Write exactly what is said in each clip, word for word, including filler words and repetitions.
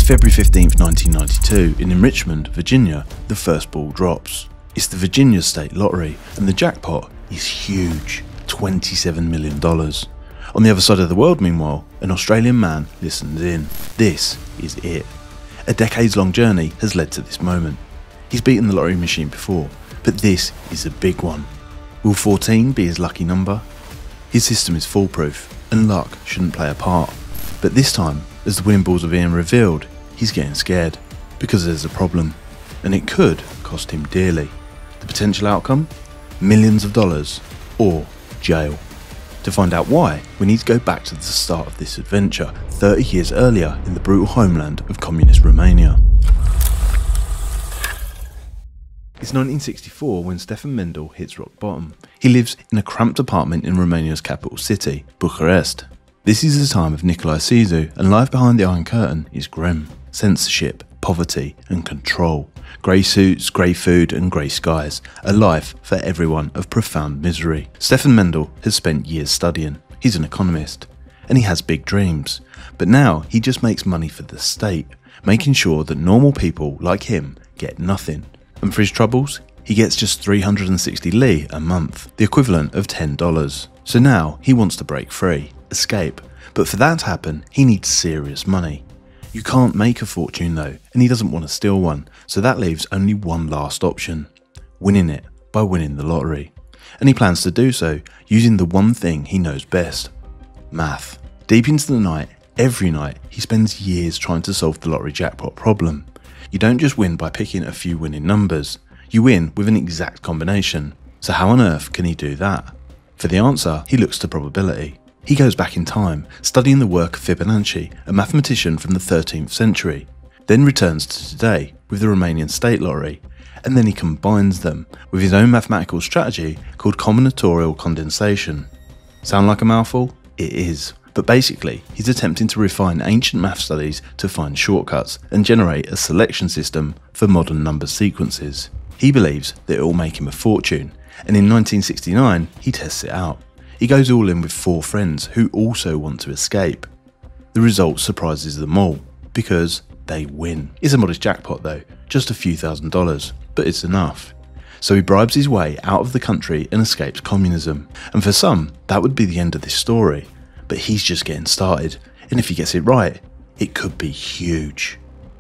February fifteenth nineteen ninety-two, in Richmond, Virginia, the first ball drops. It's the Virginia State Lottery, and the jackpot is huge, twenty-seven million dollars. On the other side of the world, meanwhile, an Australian man listens in. This is it. A decades-long journey has led to this moment. He's beaten the lottery machine before, but this is a big one. Will fourteen be his lucky number? His system is foolproof, and luck shouldn't play a part. But this time, as the winning balls are being revealed, he's getting scared, because there's a problem, and it could cost him dearly. The potential outcome? Millions of dollars, or jail. To find out why, we need to go back to the start of this adventure, thirty years earlier in the brutal homeland of communist Romania. It's nineteen sixty-four when Stefan Mendel hits rock bottom. He lives in a cramped apartment in Romania's capital city, Bucharest. This is the time of Nicolae Ceausescu, and life behind the Iron Curtain is grim. Censorship, poverty and control. Grey suits, grey food and grey skies. A life for everyone of profound misery. Stefan Mendel has spent years studying. He's an economist. And he has big dreams. But now he just makes money for the state, making sure that normal people like him get nothing. And for his troubles, he gets just three hundred sixty lei a month, the equivalent of ten dollars. So now he wants to break free, escape. But for that to happen, he needs serious money. You can't make a fortune though, and he doesn't want to steal one, so that leaves only one last option. Winning it by winning the lottery. And he plans to do so using the one thing he knows best. Math. Deep into the night, every night, he spends years trying to solve the lottery jackpot problem. You don't just win by picking a few winning numbers, you win with an exact combination. So how on earth can he do that? For the answer, he looks to probability. He goes back in time, studying the work of Fibonacci, a mathematician from the thirteenth century, then returns to today with the Romanian state lottery, and then he combines them with his own mathematical strategy called combinatorial condensation. Sound like a mouthful? It is, but basically he's attempting to refine ancient math studies to find shortcuts and generate a selection system for modern number sequences. He believes that it will make him a fortune, and in nineteen sixty-nine he tests it out. He goes all in with four friends who also want to escape. The result surprises them all, because they win. It's a modest jackpot though, just a few thousand dollars, but it's enough. So he bribes his way out of the country and escapes communism. And for some, that would be the end of this story. But he's just getting started, and if he gets it right, it could be huge.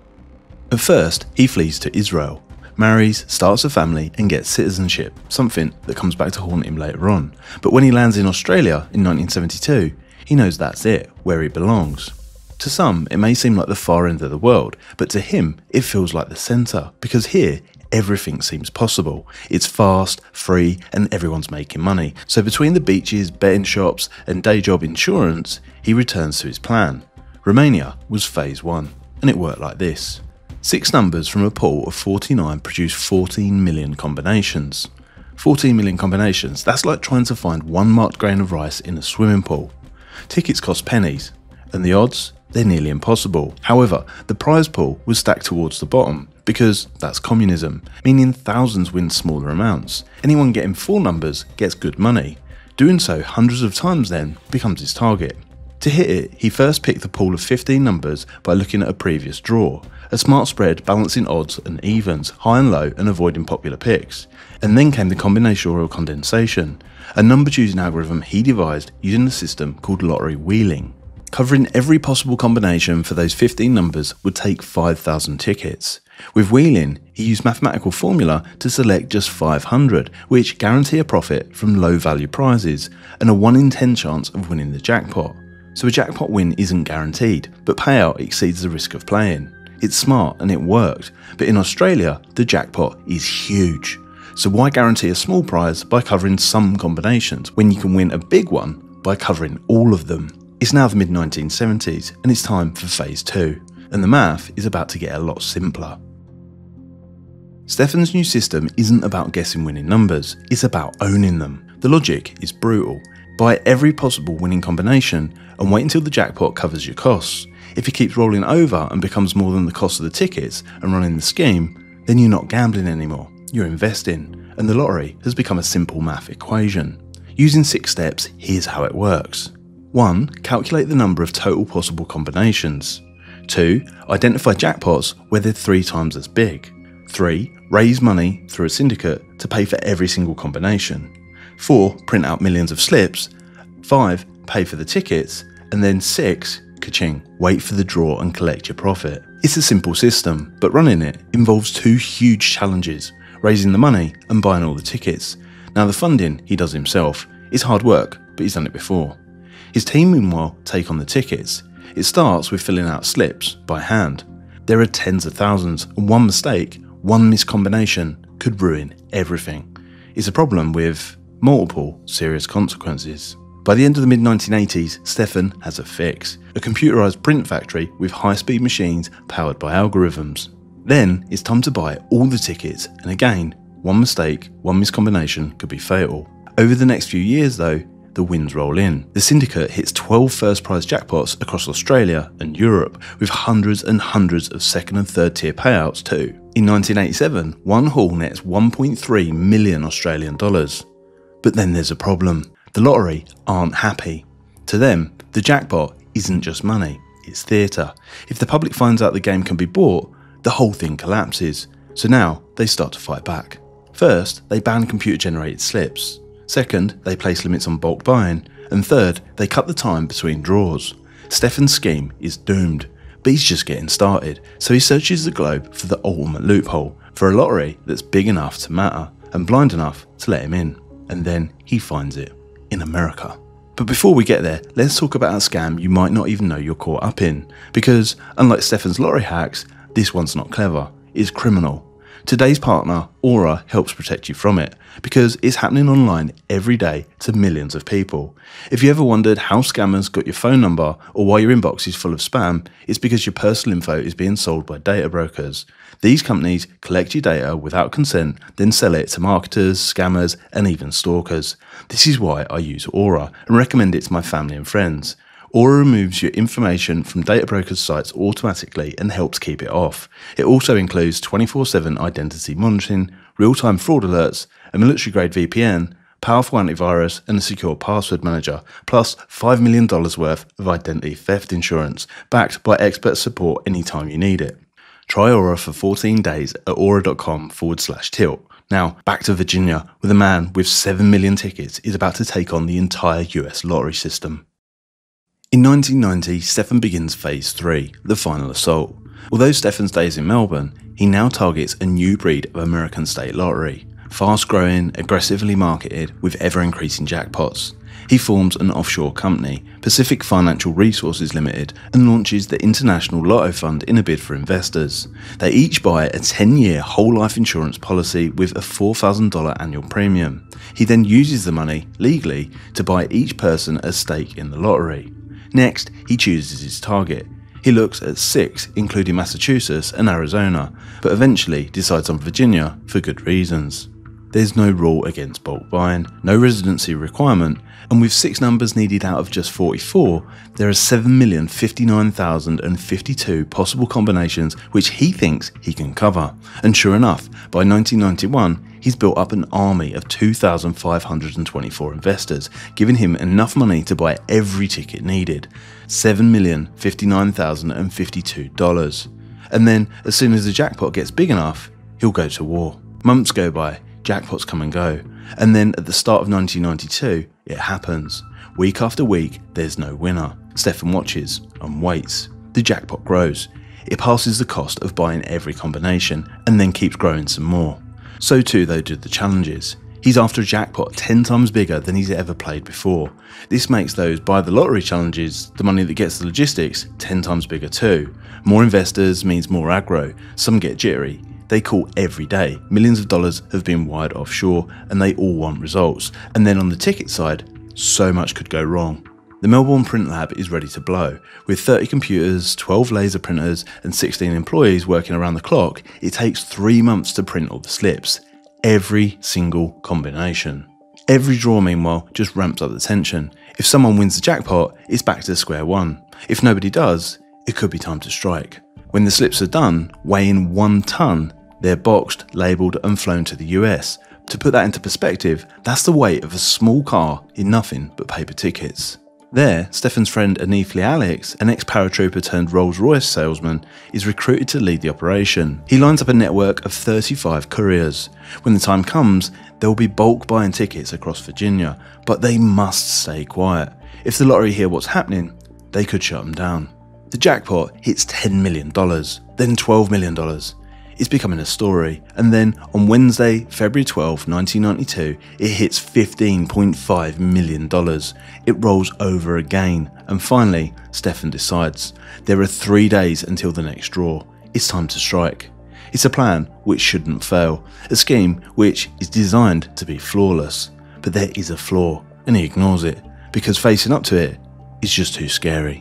At first, he flees to Israel, marries, starts a family and gets citizenship, something that comes back to haunt him later on. But when he lands in Australia in nineteen seventy-two, he knows that's it, where he belongs. To some, it may seem like the far end of the world, but to him, it feels like the centre, because here, everything seems possible. It's fast, free, and everyone's making money. So between the beaches, betting shops, and day job insurance, he returns to his plan. Romania was phase one, and it worked like this. Six numbers from a pool of forty-nine produce fourteen million combinations. fourteen million combinations, that's like trying to find one marked grain of rice in a swimming pool. Tickets cost pennies, and the odds? They're nearly impossible. However, the prize pool was stacked towards the bottom, because that's communism, meaning thousands win smaller amounts. Anyone getting four numbers gets good money. Doing so hundreds of times then becomes his target. To hit it, he first picked the pool of fifteen numbers by looking at a previous draw, a smart spread balancing odds and evens, high and low, and avoiding popular picks. And then came the combinatorial condensation, a number choosing algorithm he devised using a system called lottery wheeling. Covering every possible combination for those fifteen numbers would take five thousand tickets. With wheeling, he used mathematical formula to select just five hundred, which guarantee a profit from low value prizes, and a one in ten chance of winning the jackpot. So a jackpot win isn't guaranteed, but payout exceeds the risk of playing. It's smart and it worked, but in Australia, the jackpot is huge. So why guarantee a small prize by covering some combinations when you can win a big one by covering all of them? It's now the mid nineteen seventies and it's time for phase two, and the math is about to get a lot simpler. Stefan's new system isn't about guessing winning numbers, it's about owning them. The logic is brutal. Buy every possible winning combination and wait until the jackpot covers your costs. If it keeps rolling over and becomes more than the cost of the tickets and running the scheme, then you're not gambling anymore, you're investing, and the lottery has become a simple math equation. Using six steps, here's how it works. one. Calculate the number of total possible combinations. two. Identify jackpots where they're three times as big. three. Raise money through a syndicate to pay for every single combination. four. Print out millions of slips. five. Pay for the tickets. And then six. Ka-ching, wait for the draw and collect your profit. It's a simple system, but running it involves two huge challenges: raising the money and buying all the tickets. Now the funding he does himself. It's hard work, but he's done it before. His team meanwhile take on the tickets. It starts with filling out slips by hand. There are tens of thousands, and one mistake, one miscombination could ruin everything. It's a problem with multiple serious consequences. By the end of the mid nineteen eighties, Stefan has a fix: a computerized print factory with high-speed machines powered by algorithms. Then it's time to buy all the tickets, and again, one mistake, one miscombination could be fatal. Over the next few years though, the wins roll in. The syndicate hits twelve first prize jackpots across Australia and Europe, with hundreds and hundreds of second and third tier payouts too. In nineteen eighty-seven, one haul nets one point three million Australian dollars. But then there's a problem. The lottery aren't happy. To them, the jackpot isn't just money, it's theatre. If the public finds out the game can be bought, the whole thing collapses. So now they start to fight back. First, they ban computer generated slips. Second, they place limits on bulk buying. And third, they cut the time between draws. Stefan's scheme is doomed, but he's just getting started. So he searches the globe for the ultimate loophole, for a lottery that's big enough to matter and blind enough to let him in. And then he finds it. In America. But before we get there, let's talk about a scam you might not even know you're caught up in. Because, unlike Stefan's lottery hacks, this one's not clever, it's criminal. Today's partner, Aura, helps protect you from it, because it's happening online every day to millions of people. If you ever wondered how scammers got your phone number, or why your inbox is full of spam, it's because your personal info is being sold by data brokers. These companies collect your data without consent, then sell it to marketers, scammers, and even stalkers. This is why I use Aura, and recommend it to my family and friends. Aura removes your information from data brokers' sites automatically and helps keep it off. It also includes twenty-four seven identity monitoring, real-time fraud alerts, a military-grade V P N, powerful antivirus, and a secure password manager, plus five million dollars worth of identity theft insurance, backed by expert support anytime you need it. Try Aura for fourteen days at aura.com forward slash tilt. Now, back to Virginia, where the man with seven million tickets is about to take on the entire U S lottery system. In nineteen ninety, Stefan begins phase three, the final assault. Although Stefan's days in Melbourne, he now targets a new breed of American state lottery. Fast growing, aggressively marketed, with ever increasing jackpots. He forms an offshore company, Pacific Financial Resources Limited, and launches the International Lotto Fund in a bid for investors. They each buy a ten year whole life insurance policy with a four thousand dollars annual premium. He then uses the money, legally, to buy each person a stake in the lottery. Next, he chooses his target. He looks at six, including Massachusetts and Arizona, but eventually decides on Virginia for good reasons. There's no rule against bulk buying, no residency requirement, and with six numbers needed out of just forty-four, there are seven million fifty-nine thousand fifty-two possible combinations which he thinks he can cover. And sure enough, by nineteen ninety-one, he's built up an army of two thousand five hundred twenty-four investors, giving him enough money to buy every ticket needed, seven million fifty-nine thousand fifty-two dollars. And then, as soon as the jackpot gets big enough, he'll go to war. Months go by, jackpots come and go, and then at the start of nineteen ninety-two, it happens. Week after week, there's no winner. Stefan watches and waits. The jackpot grows. It passes the cost of buying every combination, and then keeps growing some more. So too though do the challenges. He's after a jackpot ten times bigger than he's ever played before. This makes those buy the lottery challenges, the money that gets the logistics, ten times bigger too. More investors means more aggro. Some get jittery. They call every day. Millions of dollars have been wired offshore, and they all want results. And then on the ticket side, so much could go wrong. The Melbourne Print Lab is ready to blow. With thirty computers, twelve laser printers, and sixteen employees working around the clock, it takes three months to print all the slips. Every single combination. Every draw, meanwhile, just ramps up the tension. If someone wins the jackpot, it's back to square one. If nobody does, it could be time to strike. When the slips are done, weighing one ton, they're boxed, labelled, and flown to the U S. To put that into perspective, that's the weight of a small car in nothing but paper tickets. There, Stefan's friend Anifli Alex, an ex-paratrooper turned Rolls-Royce salesman, is recruited to lead the operation. He lines up a network of thirty-five couriers. When the time comes, there will be bulk buying tickets across Virginia, but they must stay quiet. If the lottery hear what's happening, they could shut them down. The jackpot hits ten million dollars, then twelve million dollars. It's becoming a story, and then on Wednesday, February twelfth, nineteen ninety-two, it hits fifteen point five million dollars. It rolls over again, and finally, Stefan decides. There are three days until the next draw. It's time to strike. It's a plan which shouldn't fail, a scheme which is designed to be flawless. But there is a flaw, and he ignores it, because facing up to it is just too scary.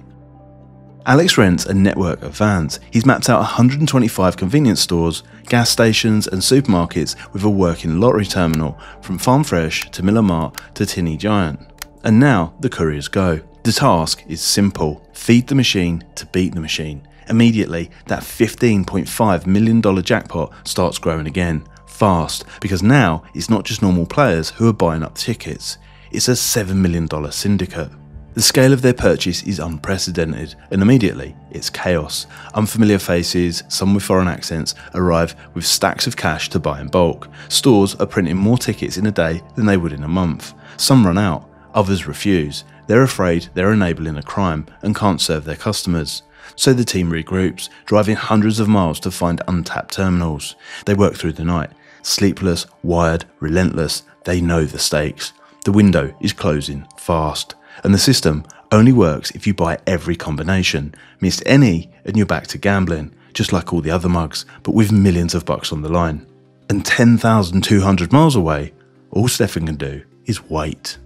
Alex rents a network of vans. He's mapped out one hundred twenty-five convenience stores, gas stations and supermarkets with a working lottery terminal, from Farm Fresh to Miller Mart to Tinny Giant. And now the couriers go. The task is simple: feed the machine to beat the machine. Immediately, that fifteen point five million dollars jackpot starts growing again, fast, because now it's not just normal players who are buying up tickets, it's a seven million dollars syndicate. The scale of their purchase is unprecedented, and immediately it's chaos. Unfamiliar faces, some with foreign accents, arrive with stacks of cash to buy in bulk. Stores are printing more tickets in a day than they would in a month. Some run out, others refuse. They're afraid they're enabling a crime and can't serve their customers. So the team regroups, driving hundreds of miles to find untapped terminals. They work through the night. Sleepless, wired, relentless, they know the stakes. The window is closing fast. And the system only works if you buy every combination. Miss any and you're back to gambling, just like all the other mugs, but with millions of bucks on the line. And ten thousand two hundred miles away, all Stefan can do is wait.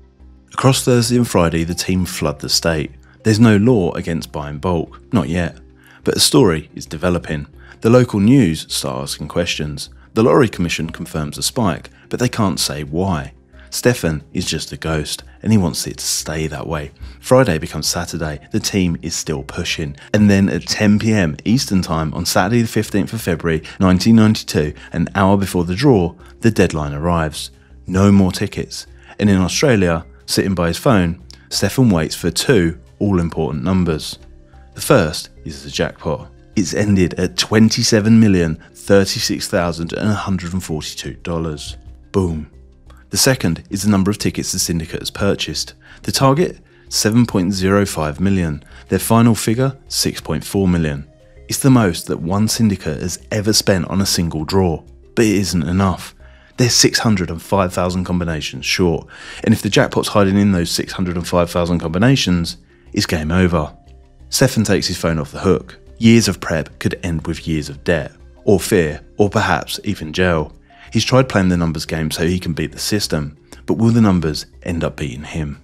Across Thursday and Friday, the team flood the state. There's no law against buying bulk, not yet. But the story is developing. The local news start asking questions. The Lottery Commission confirms a spike, but they can't say why. Stefan is just a ghost, and he wants it to stay that way. Friday becomes Saturday, the team is still pushing, and then at ten p m Eastern Time on Saturday the fifteenth of February nineteen ninety-two, an hour before the draw, the deadline arrives. No more tickets, and in Australia, sitting by his phone, Stefan waits for two all-important numbers. The first is the jackpot. It's ended at twenty-seven million thirty-six thousand one hundred forty-two dollars. Boom. The second is the number of tickets the syndicate has purchased. The target, seven point zero five million. Their final figure, six point four million. It's the most that one syndicate has ever spent on a single draw. But it isn't enough. They're six hundred five thousand combinations short, and if the jackpot's hiding in those six hundred five thousand combinations, it's game over. Stefan takes his phone off the hook. Years of prep could end with years of debt, or fear, or perhaps even jail. He's tried playing the numbers game so he can beat the system, but will the numbers end up beating him?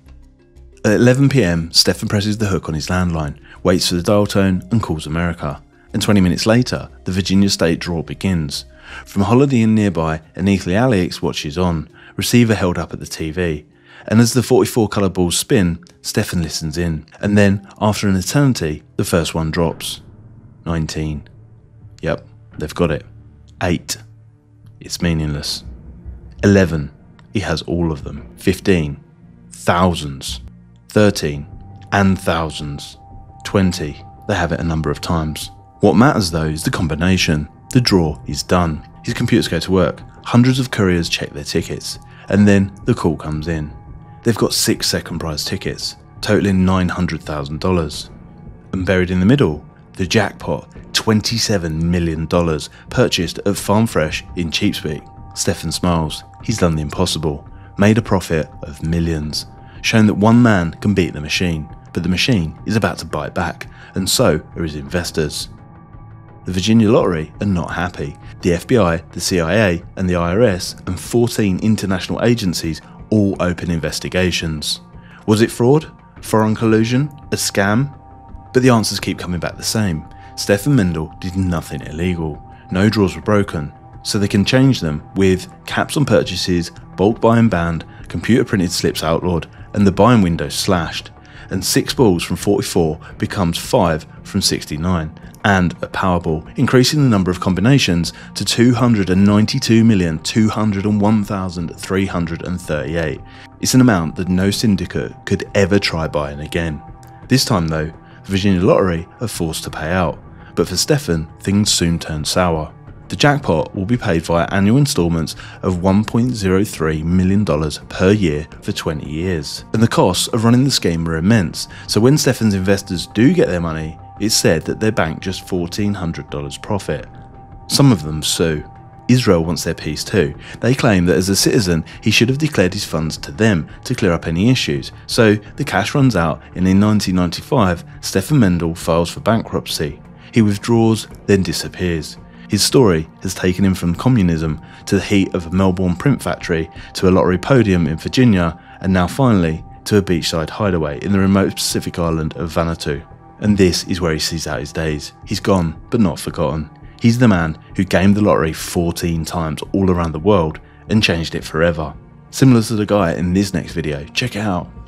At eleven p m, Stefan presses the hook on his landline, waits for the dial tone and calls America. And twenty minutes later, the Virginia State draw begins. From Holiday Inn nearby, Anifli Alex watches on, receiver held up at the T V. And as the forty-four colour balls spin, Stefan listens in. And then, after an eternity, the first one drops. nineteen. Yep, they've got it. eight. It's meaningless. eleven. He has all of them. fifteen. Thousands. thirteen. And thousands. twenty. They have it a number of times. What matters though is the combination. The draw is done. His computers go to work. Hundreds of couriers check their tickets. And then the call comes in. They've got six second prize tickets, totaling nine hundred thousand dollars. And buried in the middle, the jackpot, twenty-seven million dollars, purchased at Farm Fresh in Cheapspeak. Stefan smiles. He's done the impossible, made a profit of millions, shown that one man can beat the machine, but the machine is about to bite back, and so are his investors. The Virginia Lottery are not happy. The F B I, the C I A, and the I R S, and fourteen international agencies all open investigations. Was it fraud? Foreign collusion? A scam? But the answers keep coming back the same. Stefan Mendel did nothing illegal. No draws were broken, so they can change them with caps on purchases, bulk buying banned, computer printed slips outlawed, and the buying window slashed. and six balls from forty-four becomes five from sixty-nine, and a Powerball, increasing the number of combinations to two hundred ninety-two million two hundred one thousand three hundred thirty-eight. It's an amount that no syndicate could ever try buying again. This time though, the Virginia Lottery are forced to pay out, but for Stefan, things soon turn sour. The jackpot will be paid via annual instalments of one point zero three million dollars per year for twenty years, and the costs of running the scheme are immense, so when Stefan's investors do get their money, it's said that they bank just fourteen hundred dollars profit. Some of them sue. Israel wants their piece too. They claim that as a citizen he should have declared his funds to them to clear up any issues, so the cash runs out, and in nineteen ninety-five Stefan Mendel files for bankruptcy. He withdraws, then disappears. His story has taken him from communism to the heat of a Melbourne print factory to a lottery podium in Virginia, and now finally to a beachside hideaway in the remote Pacific island of Vanuatu. And this is where he sees out his days. He's gone, but not forgotten. He's the man who gamed the lottery fourteen times all around the world and changed it forever. Similar to the guy in this next video, check it out.